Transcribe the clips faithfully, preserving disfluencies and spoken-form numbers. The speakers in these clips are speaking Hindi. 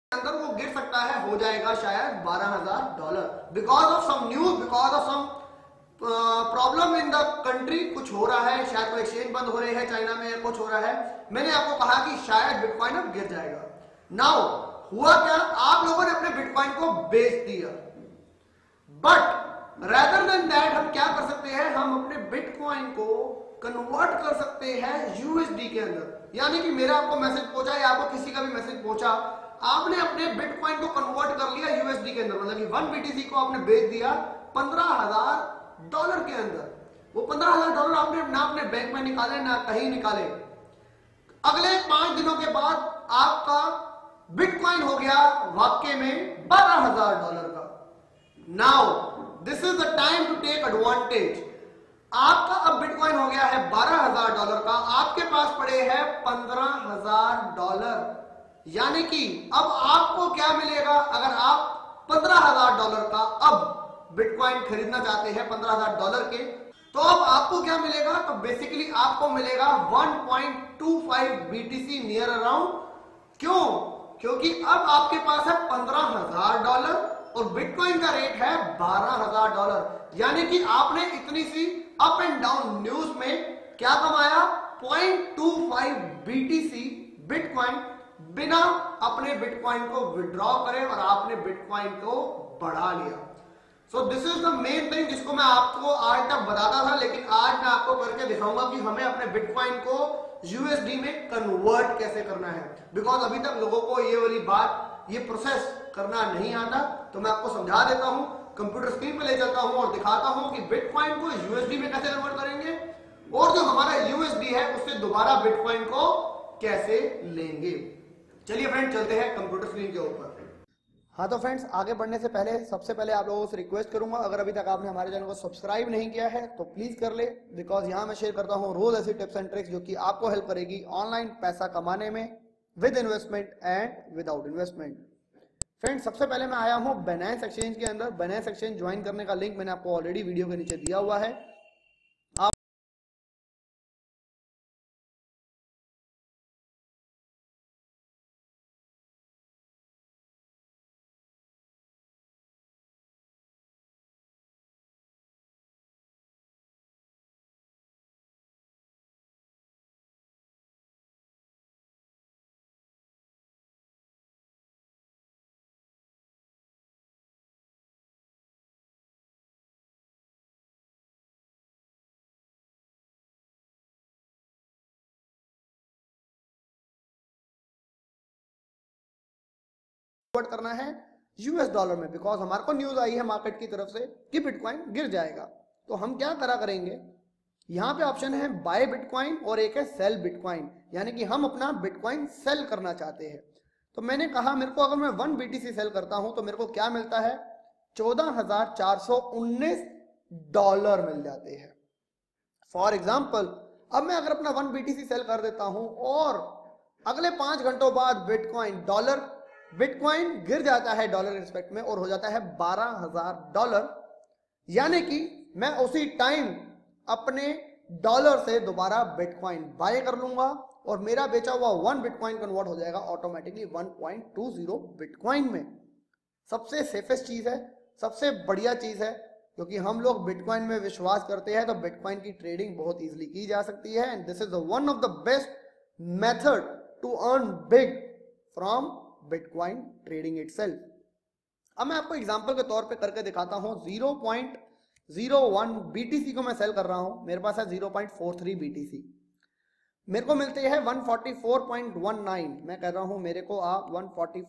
अंदर वो गिर सकता है, हो जाएगा शायद बारह हजार dollar because of some news, because of some problem in the country. कुछ हो रहा है, शायद कोई एक्सचेंज बंद हो रही है चाइना में, कुछ हो रहा है। मैंने आपको कहा कि शायद बिटकॉइन अब गिर जाएगा। नाउ हुआ क्या, आप लोगों ने अपने बिटकॉइन को बेच दिया, बट रेदर देन दैट हम क्या कर सकते हैं, हम अपने बिटकॉइन को कन्वर्ट कर सकते हैं यूएसडी के अंदर। यानी कि मेरा आपको मैसेज पहुंचा या आपको किसी का भी मैसेज पहुंचा, आपने अपने बिटकॉइन को कन्वर्ट कर लिया यूएसडी के अंदर, मतलब कि वन बीटीसी को आपने बेच दिया पंद्रह हजार डॉलर के अंदर। वो पंद्रह हजार डॉलर आपने ना अपने बैंक में निकाले ना कहीं निकाले। अगले पांच दिनों के बाद आपका बिटकॉइन हो गया वाकई में बारह हजार डॉलर का। Now this is the time to take advantage. आपका अब बिटकॉइन हो गया है बारह हजार डॉलर का, आपके पास पड़े हैं पंद्रह हजार डॉलर। यानी कि अब आपको क्या मिलेगा, अगर आप पंद्रह हजार डॉलर का अब बिटकॉइन खरीदना चाहते हैं पंद्रह हजार डॉलर के, तो अब आपको क्या मिलेगा, तो बेसिकली आपको मिलेगा one point two five BTC near around. क्यों? क्योंकि अब आपके पास है पंद्रह हजार डॉलर और बिटकॉइन का रेट है बारह हजार डॉलर। यानी कि आपने इतनी सी अप एंड डाउन न्यूज में क्या कमाया, point two five BTC bitcoin, बिना अपने बिटकॉइन को विड्रॉ करे, और आपने बिटकॉइन को बढ़ा लिया। So this is the main thing जिसको मैं आपको आज तक बताता था, लेकिन आज मैं आपको करके दिखाऊंगा कि हमें अपने बिटकॉइन को यूएसडी में कन्वर्ट कैसे करना है। बिकॉज अभी तक लोगों को ये वाली बात, ये प्रोसेस करना नहीं आता, तो मैं आपको समझा देता हूं, कंप्यूटर स्क्रीन पे ले जाता हूं और दिखाता हूं कि बिटकॉइन को यूएसडी में कैसे कन्वर्ट करेंगे, और जो हमारा यूएसडी है उससे दोबारा बिटकॉइन को कैसे लेंगे। चलिए फ्रेंड, चलते हैं कंप्यूटर स्क्रीन के ऊपर। हाँ तो फ्रेंड्स, आगे बढ़ने से पहले सबसे पहले आप लोगों से रिक्वेस्ट करूंगा, अगर अभी तक आपने हमारे चैनल को सब्सक्राइब नहीं किया है तो प्लीज कर ले, बिकॉज यहाँ मैं शेयर करता हूँ रोज ऐसी टिप्स एंड ट्रिक्स जो कि आपको हेल्प करेगी ऑनलाइन पैसा कमाने में, with investment and without investment. Friends, सबसे पहले मैं आया हूँ बाइनेंस एक्सचेंज के अंदर। बाइनेंस एक्सचेंज ज्वाइन करने का लिंक मैंने आपको ऑलरेडी वीडियो के नीचे दिया हुआ है। करना है यूएस डॉलर में, बिकॉज हमारे को न्यूज आई है मार्केट की तरफ से कि बिटकॉइन गिर जाएगा। तो हम क्या करा करेंगे, यहां पे ऑप्शन है बाय बिटकॉइन और एक है सेल बिटकॉइन, यानी कि हम अपना बिटकॉइन सेल करना चाहते हैं। तो मैंने कहा मेरे को अगर मैं वन बीटीसी सेल करता हूं तो मेरे को क्या मिलता है, चौदह हजार चार सौ उन्नीस डॉलर मिल जाते हैं। फॉर एग्जाम्पल, अब मैं अगर अपना वन बीटीसी सेल कर देता हूं और अगले पांच घंटों बाद बिटकॉइन डॉलर बिटकॉइन गिर जाता है डॉलर रिस्पेक्ट में और हो जाता है बारह हजार डॉलर, यानी कि मैं उसी टाइम अपने डॉलर से दोबारा बिटकॉइन बाय कर लूंगा और मेरा बेचा हुआ वन बिटकॉइन कन्वर्ट हो जाएगा automatically one point two zero bitcoin में। सबसे सेफेस्ट चीज है, सबसे बढ़िया चीज है, क्योंकि हम लोग बिटकॉइन में विश्वास करते हैं, तो बिटकॉइन की ट्रेडिंग बहुत इजीली की जा सकती है। And this is the one of the best method to earn big from bitcoin trading itself. अब मैं आपको एग्जांपल के तौर पे करके दिखाता हूं। Zero point zero one BTC को मैं सेल कर रहा हूं, मेरे पास है zero point four three BTC, मेरे को मिलते हैं one forty four point one nine. मैं कह रहा हूं मेरे को आप वन फोर्टी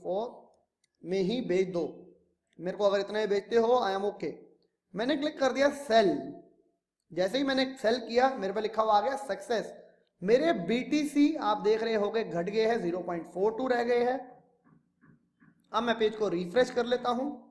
फोर में ही बेच दो, मेरे को अगर इतना ही बेचते हो आई एम ओके। मैंने क्लिक कर दिया सेल, जैसे ही मैंने सेल किया मेरे पे लिखा हुआ आ गया सक्सेस। मेरे बीटीसी आप देख रहे होंगे घट गए हैं, ज़ीरो पॉइंट फोर टू रह गए हैं। अब मैं पेज को रिफ्रेश कर लेता हूं।